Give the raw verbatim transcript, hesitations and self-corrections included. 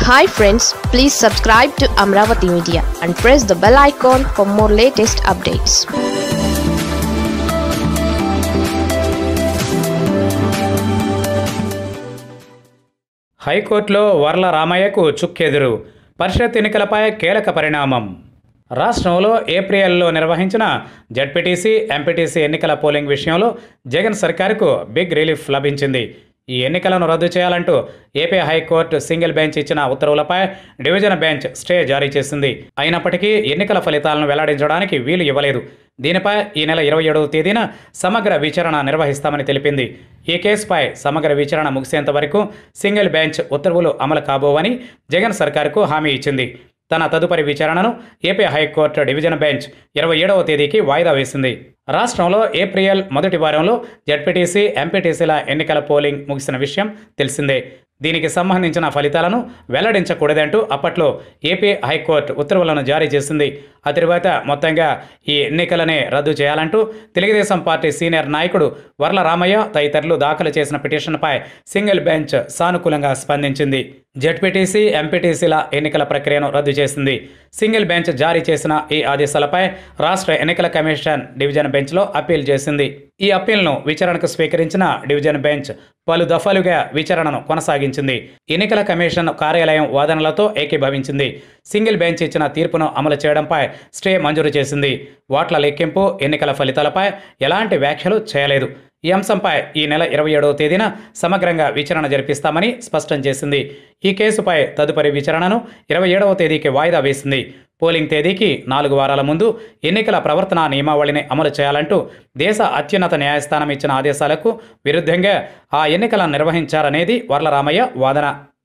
Hi friends, please subscribe to Amravati Media and press the bell icon for more latest updates. హైకోర్టులో వర్ల రామయ్యకు చుక్కెదురు. పరిషత్ ఎన్నికలపై కీలక పరిణామం. రాష్ట్రంలో ఏప్రిల్లో నిర్వహించిన జెడ్పీటీసీ, ఎంపీటీసీ ఎన్నికల పోలింగ్ విషయంలో జగన్ సర్కారుకు బిగ్ రిలీఫ్ లభించింది. ఈ ఎన్నికలను రద్దు చేయాలంటూ ఏపీ హైకోర్టు సింగిల్ బెంచ్ ఇచ్చిన ఉత్తర్వులపై డివిజన్ బెంచ్ స్టే జారీ చేసింది. అయినప్పటికీ ఎన్నికల ఫలితాలను వెల్లడించడానికి వీలు ఇవ్వలేదు. దీనిపై ఈ నెల ఇరవై ఏడవ తేదీన సమగ్ర విచారణ నిర్వహిస్తామని తెలిపింది. ఈ కేసుపై సమగ్ర విచారణ ముగిసేంత వరకు సింగిల్ బెంచ్ ఉత్తర్వులు అమలు కాబోవని జగన్ సర్కారుకు హామీ ఇచ్చింది. తన తదుపరి విచారణను ఏపీ హైకోర్టు డివిజన్ బెంచ్ ఇరవై ఏడవ తేదీకి వాయిదా వేసింది. రాష్ట్రంలో ఏప్రిల్ మొదటి వారంలో జెడ్పీటీసీ, ఎంపీటీసీల ఎన్నికల పోలింగ్ ముగిసిన విషయం తెలిసిందే. దీనికి సంబంధించిన ఫలితాలను వెల్లడించకూడదంటూ అప్పట్లో ఏపీ హైకోర్టు ఉత్తర్వులను జారీ చేసింది. ఆ తరువాత మొత్తంగా ఈ ఎన్నికలనే రద్దు చేయాలంటూ తెలుగుదేశం పార్టీ సీనియర్ నాయకుడు వర్ల రామయ్య తదితరులు దాఖలు చేసిన పిటిషన్పై సింగిల్ బెంచ్ సానుకూలంగా స్పందించింది. జెడ్పీటీసీ, ఎంపీటీసీల ఎన్నికల ప్రక్రియను రద్దు చేసింది. సింగిల్ బెంచ్ జారీ చేసిన ఈ ఆదేశాలపై రాష్ట్ర ఎన్నికల కమిషన్ డివిజన్ బెంచ్లో అప్పీల్ చేసింది. ఈ అప్పీల్ను విచారణకు స్వీకరించిన డివిజన్ బెంచ్ పలు దఫాలుగా విచారణను కొనసాగించింది. ఎన్నికల కమిషన్ కార్యాలయం వాదనలతో ఏకీభవించింది. సింగిల్ బెంచ్ ఇచ్చిన తీర్పును అమలు చేయడంపై స్టే మంజూరు చేసింది. ఓట్ల లెక్కింపు, ఎన్నికల ఫలితాలపై ఎలాంటి వ్యాఖ్యలు చేయలేదు. ఈ అంశంపై ఈ నెల ఇరవై ఏడవ తేదీన సమగ్రంగా విచారణ జరిపిస్తామని స్పష్టం చేసింది. ఈ కేసుపై తదుపరి విచారణను ఇరవై ఏడవ తేదీకి వాయిదా వేసింది. పోలింగ్ తేదీకి నాలుగు వారాల ముందు ఎన్నికల ప్రవర్తన నియమావళిని అమలు చేయాలంటూ దేశ అత్యున్నత న్యాయస్థానం ఇచ్చిన ఆదేశాలకు విరుద్ధంగా ఆ ఎన్నికలను నిర్వహించారనేది వర్ల రామయ్య వాదన.